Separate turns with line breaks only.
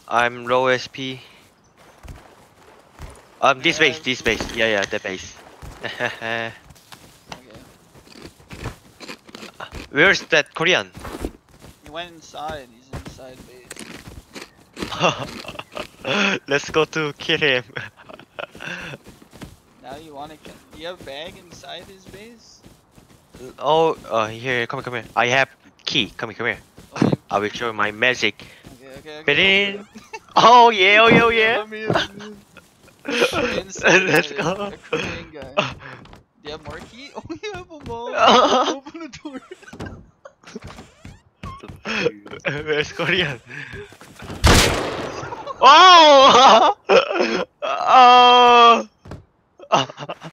I'm low SP. This base, this base. Yeah, the base.
Okay.
Where's that Korean?
He went inside. He's inside base.
Let's go to kill him.
Now you wanna kill? Do you have bag inside his base?
Oh, here, come here. I have key. Come here.
Okay.
I will show you my magic.
Okay.
Fit in. Oh yeah,
Let
yeah.
me in. Inside
Let's
guy,
go.
a Korean guy. Do you have more key? Oh, you have them all. Open the door.
Where's Korean? Oh!